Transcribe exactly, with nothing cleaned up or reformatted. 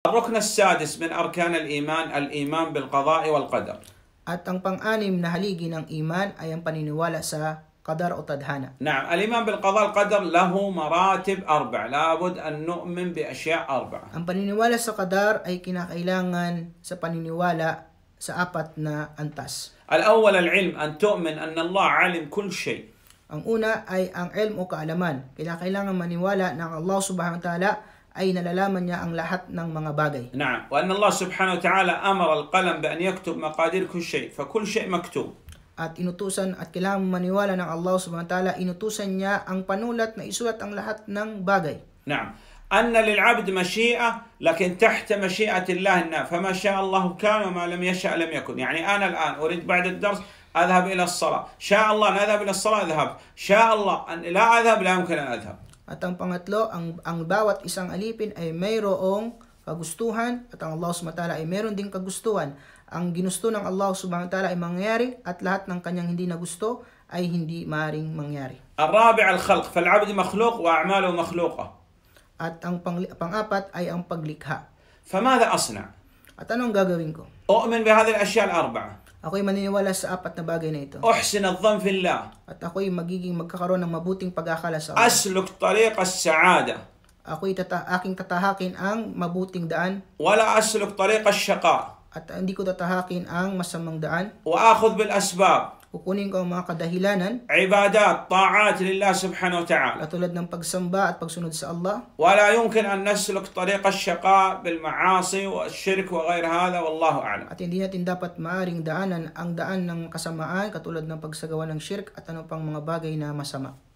الركن السادس من أركان الإيمان الإيمان بالقضاء والقدر. At ang pang-anim na haligi ng iman ay ang paniniwala sa qadar o tadhana. نعم، الإيمان بالقضاء والقدر له مراتب أربع، لابد أن نؤمن بأشياء أربعة. Ang paniniwala sa qadar ay kinakailangan sa paniniwala sa apat na antas. الأول العلم، أن تؤمن أن الله علم كل شيء. Ang una ay ang ilm o kaalaman. Kinakailangan maniwala na ang Allah subhanahu wa ta'ala ay nalalaman niya ang lahat ng mga bagay. نعم، وأن الله سبحانه وتعالى أمر القلم بأن يكتب مقادير كل شيء، فكل شيء مكتوب. At inutusan at kailangan maniwala ng Allah subhanahu wa ta'ala, inutusan niya ang panulat na isulat ang lahat ng bagay. نعم، أن للعبد مشيئة لكن تحت مشيئة الله النافذة، فما شاء الله كان وما لم يشأ لم يكن. يعني أنا الآن أريد بعد الدرس أذهب إلى الصلاة، شاء الله أن أذهب إلى الصلاة أذهب، شاء الله أن لا أذهب لا يمكن أن أذهب. At ang pangatlo, ang, ang bawat isang alipin ay mayroong kagustuhan at ang Allah subhanahu wa ta'ala ay mayroon ding kagustuhan. Ang ginusto ng Allah subhanahu wa ta'ala ay mangyari at lahat ng kanyang hindi na gusto ay hindi maaaring mangyari. الرابع الخلق، فالعبد مخلوق وأعماله مخلوقة. At ang pang, pang-apat ay ang paglikha. فماذا أصنع؟ At anong gagawin ko? أؤمن بهذه الأشياء الأربعة. Ako'y maniniwala sa apat na bagay na ito. أحسن الظن في الله. At ako'y magiging magkakaroon ng mabuting pag-akala sa Allah. أسلك طريق السعادة. Ako'y tata aking tatahakin ang mabuting daan. ولا أسلك طريق الشقاء. At hindi ko tatahakin ang masamang daan. وآخذ بالأسباب. Kukunin ko ang mga kadahilanan. عبادات طاعات لله سبحانه وتعالى. Katulad ng pagsamba at pagsunod sa Allah. ولا يمكن أن نسلك طريق الشقاء بالمعاصي والشرك وغير هذا والله أعلم. At hindi natin dapat maaring daanan ang daan ng kasamaan katulad ng pagsagawa ng shirk at ano pang mga bagay na masama.